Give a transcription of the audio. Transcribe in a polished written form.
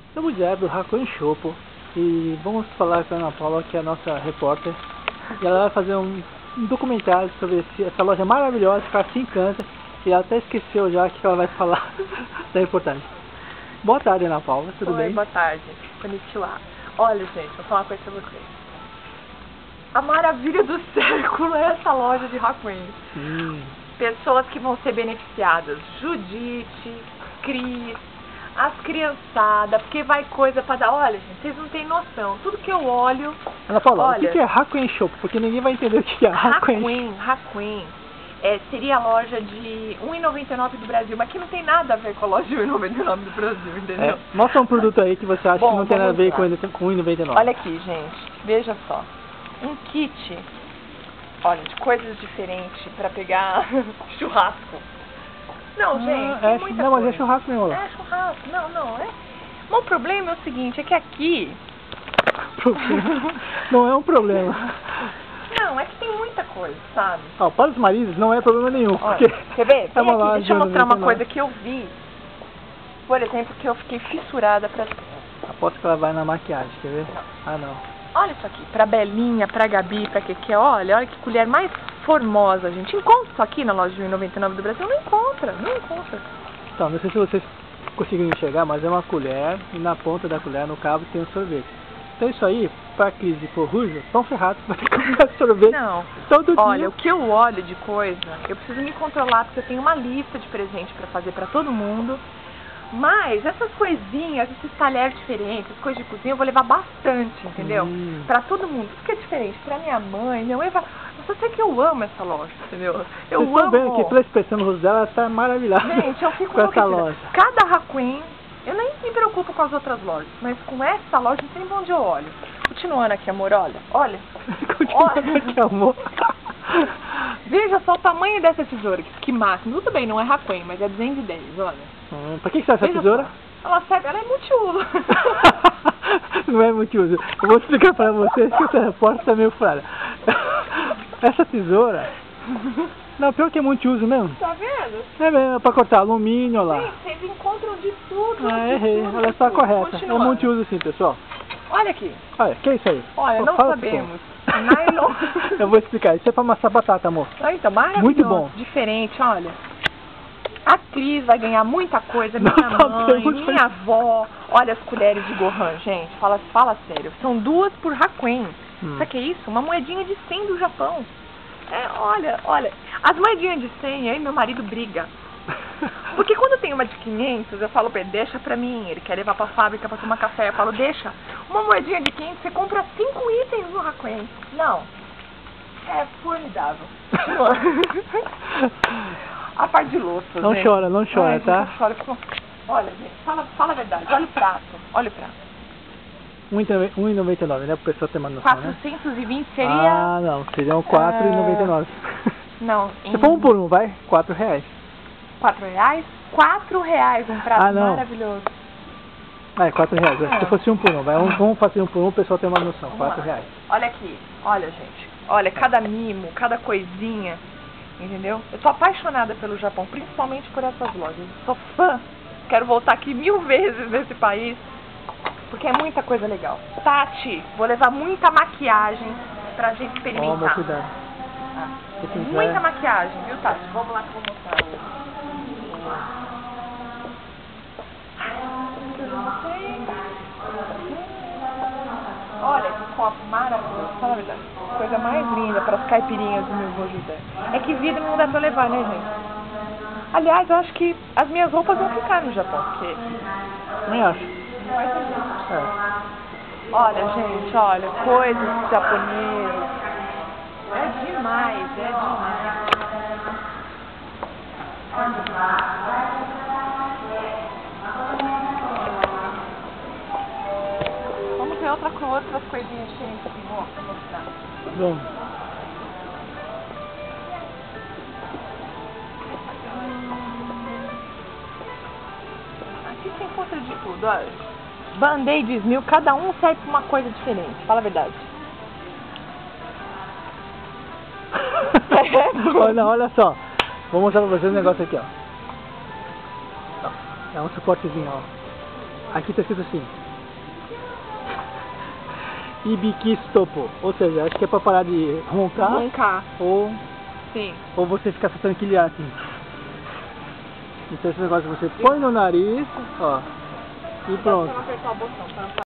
Estamos direto do Hakuen Shoppo e vamos falar com a Ana Paula, que é a nossa repórter, e ela vai fazer um documentário sobre essa loja maravilhosa que ela se encanta, e ela até esqueceu já que ela vai falar da reportagem. Boa tarde, Ana Paula, tudo bem? Boa tarde, konnichiwa. Olha, gente, vou falar uma coisa pra vocês. A maravilha do século é essa loja de Hakuen. Pessoas que vão ser beneficiadas, Judite, Cris, as criançadas, porque vai coisa pra dar. Olha, gente, vocês não têm noção. Tudo que eu olho... Ana Paula, olha, o que é Hakuen Shoppo? Porque ninguém vai entender o que é Hakuen. Hakuen seria a loja de R$1,99 do Brasil, mas que não tem nada a ver com a loja de R$1,99 do Brasil, entendeu? Mostra um produto aí que você acha que não tem nada a ver com R$1,99. Olha aqui, gente, veja só. Um kit, olha, de coisas diferentes pra pegar churrasco. Não, gente, tem muita não, coisa. mas é churrasco mesmo. É churrasco, não é. Mas o problema é o seguinte, é que aqui... Não é um problema. Não, é que tem muita coisa, sabe? Para os maridos não é problema nenhum. Olha, porque quer ver? É uma aqui, loja deixa eu mostrar uma 99. coisa que eu vi. Por exemplo, que eu fiquei fissurada pra... Aposto que ela vai na maquiagem, quer ver? Não. Ah, não. Olha isso aqui, pra Belinha, pra Gabi, pra Keke, olha que colher mais formosa, gente. Encontra isso aqui na loja de R$1,99 do Brasil? Não encontra. Então, não sei se vocês conseguiram enxergar, mas é uma colher e na ponta da colher, no cabo, tem um sorvete. Então isso aí, pra Cris e pro Rujo, estão ferrados, vai ter que comprar sorvete todo dia. Olha, o que eu olho de coisa, eu preciso me controlar, porque eu tenho uma lista de presente pra fazer pra todo mundo. Mas essas coisinhas, esses talheres diferentes, as coisas de cozinha, eu vou levar bastante, entendeu? Pra todo mundo, tudo que é diferente. Pra minha mãe, minha mãe vai... Eu só sei que eu amo essa loja, entendeu? Eu amo. Vocês estão vendo que pela expressão no rosto dela, ela tá maravilhada. Gente, eu fico com essa loja. Cada Hakuen, eu nem me preocupo com as outras lojas, mas com essa loja não sei pra onde eu olho. Continuando aqui, amor, olha. Continuando aqui, amor. Veja só o tamanho dessa tesoura, que máximo. Tudo bem, não é Hakuen, mas é 210, olha. Pra que serve essa tesoura? Ela é multiuso. Não é multiuso. Eu vou explicar pra vocês que essa repórter tá meio furada. Essa tesoura... Não, pior que é multiuso mesmo. Tá vendo? É mesmo, é pra cortar alumínio lá. Sim, vocês encontram de tudo. Errei. Ela está correta. É multiuso sim, pessoal. Olha aqui. Olha, que é isso aí? Olha, não sabemos. Nylon. Eu vou explicar. Isso é pra amassar batata, amor. Então, maravilhoso. Muito bom. Diferente, olha. A Cris vai ganhar muita coisa, minha mãe, minha avó. Olha as colheres de Gohan, gente. Fala sério. São 2 por Hakuen. Sabe o que é isso? Uma moedinha de 100 do Japão. Olha. As moedinhas de 100, aí meu marido briga. Porque quando tem uma de 500, eu falo pra ele, deixa pra mim. Ele quer levar pra fábrica pra tomar café. Eu falo, deixa. Uma moedinha de 500, você compra 5 itens no Hakuen. Não. É formidável. A parte de louça, não gente. chora, tá? Não chora. Olha, gente, fala a verdade. Olha o prato. 1,99, né? Pra pessoa ter uma noção, 420 seria... Ah, não. Seriam 4,99. Não. Se for 1 por 1, vai? R$4. R$4? R$4 um prato maravilhoso. É, R$4. Se fosse 1 por 1, vai. Vamos fazer 1 por 1, o pessoal tem uma noção. R$4. Olha aqui. Olha, gente. Olha, cada mimo, cada coisinha. Entendeu? Eu tô apaixonada pelo Japão, principalmente por essas lojas. Eu sou fã. Quero voltar aqui 1000 vezes nesse país, porque é muita coisa legal. Tati, vou levar muita maquiagem pra gente experimentar. Toma, cuidado. Muita maquiagem, viu, Tati? Vamos lá que eu vou mostrar. Olha que copo maravilhoso, fala a verdade. Coisa mais linda para as caipirinhas do meu avô José. É que vidro não dá pra levar, né, gente? Aliás, eu acho que as minhas roupas vão ficar no Japão, porque... Nem acho. Não vai ter jeito. Olha, gente, olha, coisas japonesas. É demais. Vamos ver outras coisinhas diferentes aqui, vou mostrar. Vamos. Aqui você encontra de tudo, olha. Band-aids 1000, cada um serve pra uma coisa diferente, fala a verdade. Olha só. Vou mostrar pra vocês um negócio aqui, ó. É um suportezinho, ó. Aqui tá escrito assim: Ibiquistopo. Ou seja, acho que é pra parar de roncar. Roncar. Ou você ficar soltando aquele ar assim. Então esse negócio você põe no nariz, ó. E pronto. Pra não apertar o botão, pra não